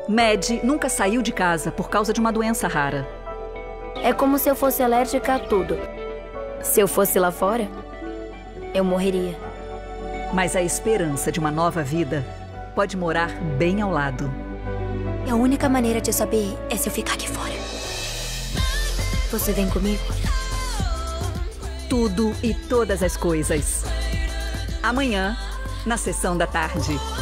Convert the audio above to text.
Maddie nunca saiu de casa por causa de uma doença rara. É como se eu fosse alérgica a tudo. Se eu fosse lá fora, eu morreria. Mas a esperança de uma nova vida pode morar bem ao lado. E a única maneira de saber é se eu ficar aqui fora. Você vem comigo? Tudo e todas as coisas. Amanhã, na sessão da tarde.